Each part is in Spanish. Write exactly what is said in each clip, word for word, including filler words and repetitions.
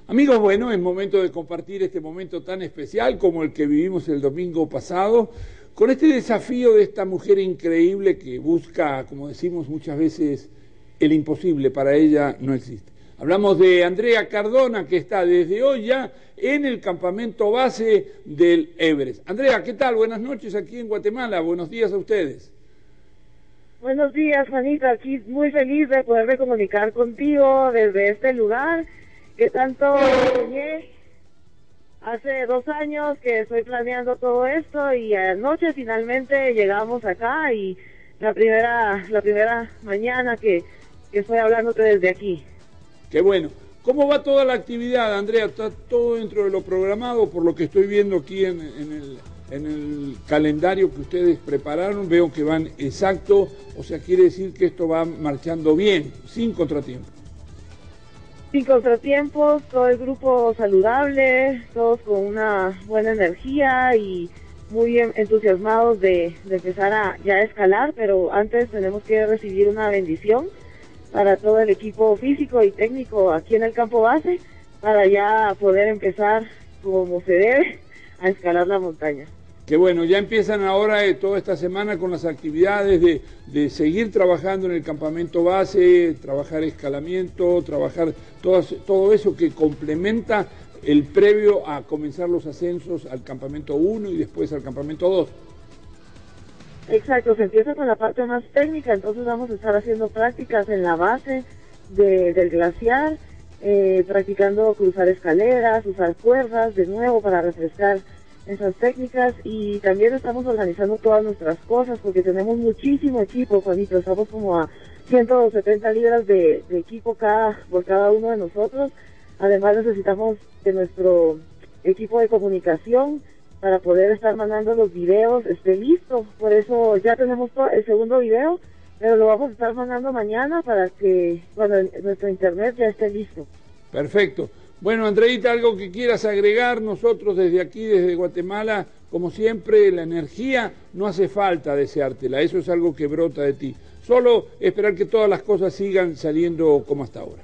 Amigos, bueno, es momento de compartir este momento tan especial como el que vivimos el domingo pasado, con este desafío de esta mujer increíble que busca, como decimos muchas veces, el imposible. Para ella no existe. Hablamos de Andrea Cardona, que está desde hoy ya en el campamento base del Everest. Andrea, ¿qué tal? Buenas noches aquí en Guatemala. Buenos días a ustedes. Buenos días, Juanita. Aquí muy feliz de poderme comunicar contigo desde este lugar que tanto soñé hace dos años que estoy planeando todo esto, y anoche finalmente llegamos acá, y la primera la primera mañana que, que estoy hablándote desde aquí. Qué bueno. ¿Cómo va toda la actividad, Andrea? ¿Está todo dentro de lo programado? Por lo que estoy viendo aquí en, en, el, en el calendario que ustedes prepararon, veo que van exacto, o sea, quiere decir que esto va marchando bien, sin contratiempo. Sin contratiempos, todo el grupo saludable, todos con una buena energía y muy entusiasmados de, de empezar a ya a escalar, pero antes tenemos que recibir una bendición para todo el equipo físico y técnico aquí en el campo base, para ya poder empezar como se debe a escalar la montaña. Que bueno, ya empiezan ahora eh, toda esta semana con las actividades de, de seguir trabajando en el campamento base, trabajar escalamiento, trabajar todo, todo eso que complementa el previo a comenzar los ascensos al campamento uno y después al campamento dos. Exacto, se empieza con la parte más técnica, entonces vamos a estar haciendo prácticas en la base de, del glaciar, eh, practicando cruzar escaleras, usar cuerdas de nuevo para refrescar esas técnicas, y también estamos organizando todas nuestras cosas porque tenemos muchísimo equipo, Juanito. Estamos como a ciento setenta libras de, de equipo cada, por cada uno de nosotros. Además necesitamos de nuestro equipo de comunicación para poder estar mandando los videos, esté listo. Por eso ya tenemos todo, el segundo video, pero lo vamos a estar mandando mañana para que cuando nuestro internet ya esté listo. Perfecto. Bueno, Andreita, algo que quieras agregar. Nosotros desde aquí, desde Guatemala, como siempre, la energía no hace falta deseártela, eso es algo que brota de ti. Solo esperar que todas las cosas sigan saliendo como hasta ahora.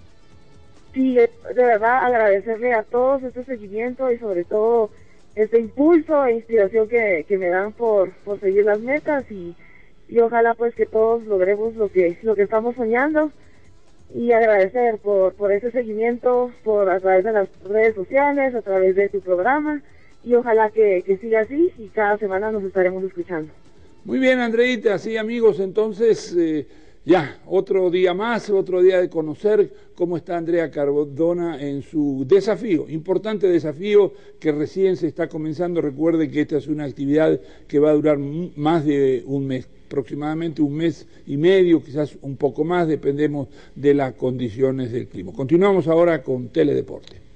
Sí, de verdad agradecerle a todos este seguimiento y sobre todo este impulso e inspiración que, que me dan por, por seguir las metas, y, y ojalá pues que todos logremos lo que, lo que estamos soñando. Y agradecer por, por ese seguimiento, por a través de las redes sociales, a través de tu programa, y ojalá que, que siga así, y cada semana nos estaremos escuchando. Muy bien, Andreita, así amigos, entonces eh, ya, otro día más, otro día de conocer cómo está Andrea Cardona en su desafío, importante desafío que recién se está comenzando. Recuerde que esta es una actividad que va a durar más de un mes, aproximadamente un mes y medio, quizás un poco más, dependemos de las condiciones del clima. Continuamos ahora con Teledeporte.